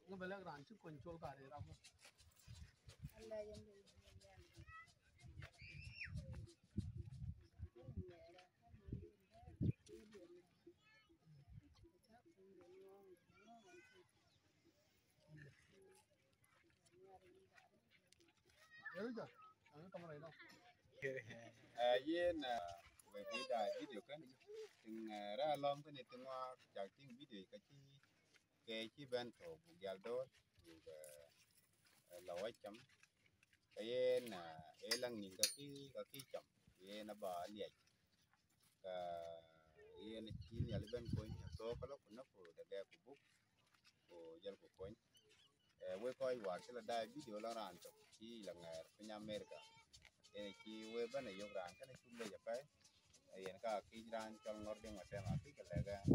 nó bây giờ làm chút control cả đấy đâu nhớ chưa trong này đâu yên về video cái này từng ra lom cái này từng hoaจากที่video cái chi bên thổ buộc gial đốt buộc lẩu chấm cái lăng nhìn cái chấm cái nó bỏ liệt cái chi nhà bên coi số cái lúc nó phụ để đẹp của book của dân của coi với coi quả cái là đài video là ran chụp chi là ngày bên America cái chi với bên này dùng ran cái này chung đây vậy hiện cả cái ran trong ngõ đêm mà xem cái là cái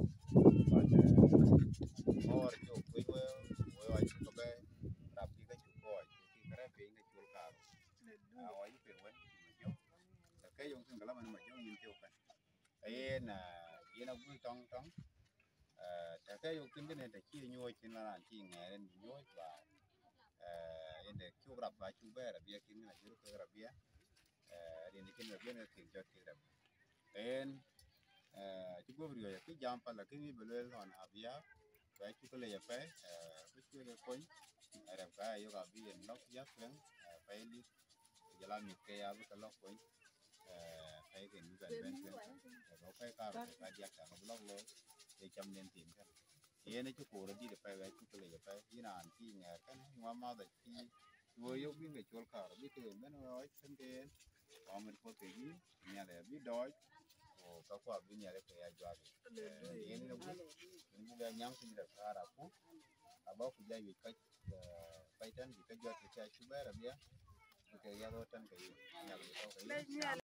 or chụp với chụp cái đạp cái chụp coi cái cái cái chụp caro ở cái bên mà cái dùng cái là mình mà dùng nhìn tiêu cái ấy là nó vui trong cái dùng cái này để chia nhoi trên là chỉ nghe lên nhoi và để chụp đạp và chụp bé là bia kinh là chụp cái là bia thì cái là bia nó tiền cho tiền en chụp vừa cái jam pa là cái mi bελel hòn abia và chụp cái này phải cái chụp cái coin ada cái yoga bi en lock ya fen phải đi jalan mi ke ya cái lock coin phải cái nu gần bên nó phải cả cái dia cả nó lock luôn để chăm nên tìm cái ये ने चुको रदी de pa ga chukule ya pa ina anti nga kan wa ma da chi wo yo bin ga chol ka bi te men oi sen te wa men ko te gi nya le bi doi o ka kwa bi nya le ka ya jwa ye ne bu ni ga nyang tin da sara ku aba ku ja yi ka tan bi ka jwa te cha chu ba ra bia ke ya ro tan ke nya le ka